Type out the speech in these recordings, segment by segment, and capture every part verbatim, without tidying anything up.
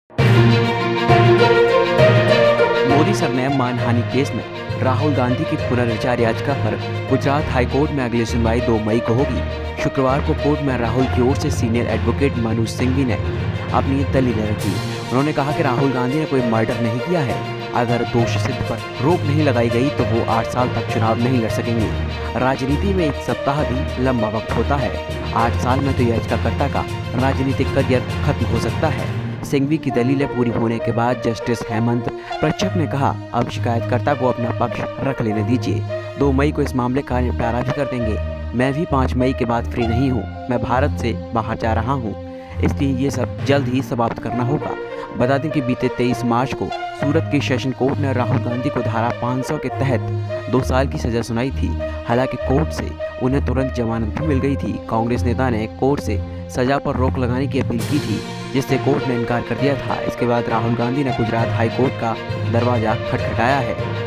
Modi surname मानहानि case में राहुल गांधी की पुनर्विचार याचिका पर गुजरात हाईकोर्ट में अगली सुनवाई दो मई को होगी। शुक्रवार को कोर्ट में राहुल की ओर से सीनियर एडवोकेट मनोज सिंघवी ने अपनी दलीलें रखी। उन्होंने कहा कि राहुल गांधी ने कोई मर्डर नहीं किया है। अगर दोष सिद्ध पर रोक नहीं लगाई गई तो वो आठ साल तक चुनाव नहीं लड़ सकेंगे। राजनीति में एक सप्ताह भी लंबा वक्त होता है। आठ साल में तो याचिकाकर्ता का राजनीतिक करियर खत्म हो सकता है। सिंघवी की दलीलें पूरी होने के बाद जस्टिस हेमंत प्रक्षक ने कहा, अब शिकायतकर्ता को अपना पक्ष रख लेने दीजिए। दो मई को इस मामले का निपटारा भी कर देंगे। मैं भी पाँच मई के बाद फ्री नहीं हूँ। मैं भारत से बाहर जा रहा हूँ, इसलिए ये सब जल्द ही समाप्त करना होगा। बता दें कि बीते तेईस मार्च को सूरत की सेशन कोर्ट ने राहुल गांधी को धारा पाँच सौ के तहत दो साल की सजा सुनाई थी। हालांकि कोर्ट से उन्हें तुरंत जमानत भी मिल गई थी। कांग्रेस नेता ने कोर्ट से सजा पर रोक लगाने की अपील की थी, जिससे कोर्ट ने इनकार कर दिया था। इसके बाद राहुल गांधी ने गुजरात हाई कोर्ट का दरवाजा खटखटाया है।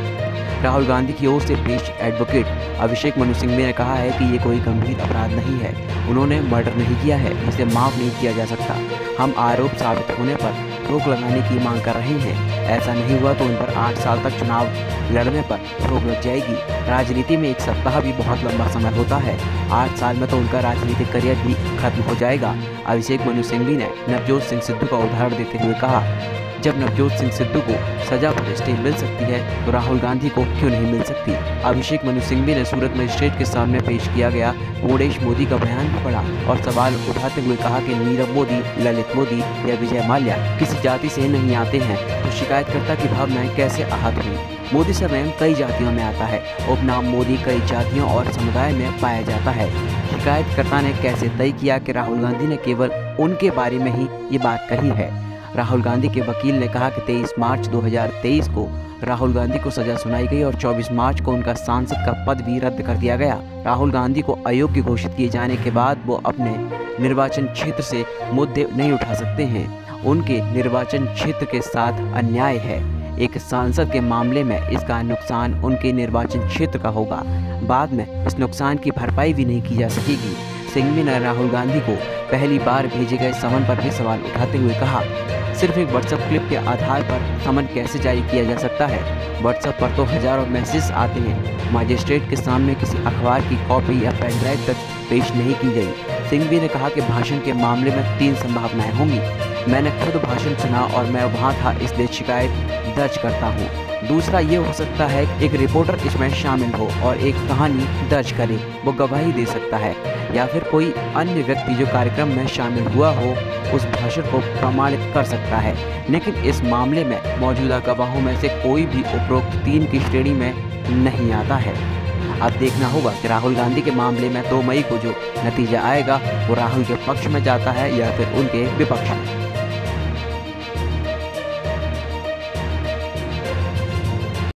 राहुल गांधी की ओर से पेश एडवोकेट अभिषेक मनु सिंघवी ने कहा है कि ये कोई गंभीर अपराध नहीं है। उन्होंने मर्डर नहीं किया है, इसे माफ नहीं किया जा सकता। हम आरोप साबित होने पर रोक लगाने की मांग कर रहे हैं। ऐसा नहीं हुआ तो उन पर आठ साल तक चुनाव लड़ने पर रोक लग जाएगी। राजनीति में एक सप्ताह भी बहुत लंबा समय होता है। आठ साल में तो उनका राजनीतिक करियर भी खत्म हो जाएगा। अभिषेक मनु सिंघवी ने नवजोत सिंह सिद्धू का उदाहरण देते हुए कहा, जब नवजोत सिंह सिद्धू को सजा पर स्टे मिल सकती है तो राहुल गांधी को क्यों नहीं मिल सकती। अभिषेक मनु सिंघवी ने सूरत मजिस्ट्रेट के सामने पेश किया गया गणेश मोदी का बयान भी पढ़ा और सवाल उठाते हुए कहा कि नीरव मोदी, ललित मोदी या विजय माल्या किसी जाति से नहीं आते हैं तो शिकायतकर्ता की भावनाएं कैसे आहत हुई। मोदी सरनेम कई जातियों में आता है। उपनाम मोदी कई जातियों और समुदाय में पाया जाता है। शिकायतकर्ता ने कैसे तय किया कि राहुल गांधी ने केवल उनके बारे में ही ये बात कही है। राहुल गांधी के वकील ने कहा कि तेईस मार्च दो हज़ार तेईस को राहुल गांधी को सजा सुनाई गई और चौबीस मार्च को उनका सांसद का पद भी रद्द कर दिया गया। राहुल गांधी को अयोग्य घोषित किए जाने के बाद वो अपने निर्वाचन क्षेत्र से मुद्दे नहीं उठा सकते हैं। उनके निर्वाचन क्षेत्र के साथ अन्याय है। एक सांसद के मामले में इसका नुकसान उनके निर्वाचन क्षेत्र का होगा। बाद में इस नुकसान की भरपाई भी नहीं की जा सकेगी। सिंघवी ने राहुल गांधी को पहली बार भेजे गए समन पर भी सवाल उठाते हुए कहा, सिर्फ एक व्हाट्सएप क्लिप के आधार पर समन कैसे जारी किया जा सकता है। व्हाट्सएप पर तो हजारों मैसेज आते हैं। मजिस्ट्रेट के सामने किसी अखबार की कॉपी या पेन ड्राइव तक पेश नहीं की गई। सिंघवी ने कहा कि भाषण के मामले में तीन संभावनाएं होंगी। मैंने खुद भाषण सुना और मैं वहाँ था, इसलिए शिकायत दर्ज करता हूँ। दूसरा ये हो सकता है कि एक रिपोर्टर इसमें शामिल हो और एक कहानी दर्ज करे, वो गवाही दे सकता है, या फिर कोई अन्य व्यक्ति जो कार्यक्रम में शामिल हुआ हो उस भाषण को प्रमाणित कर सकता है। लेकिन इस मामले में मौजूदा गवाहों में से कोई भी उपरोक्त तीन की श्रेणी में नहीं आता है। अब देखना होगा कि राहुल गांधी के मामले में दो मई को जो नतीजा आएगा वो राहुल के पक्ष में जाता है या फिर उनके विपक्ष में।